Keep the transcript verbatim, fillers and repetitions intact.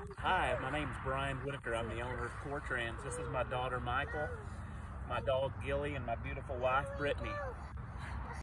Hi, my name's Brian Whitaker. I'm the owner of Coretrans. This is my daughter Michael, my dog Gilly, and my beautiful wife Brittany.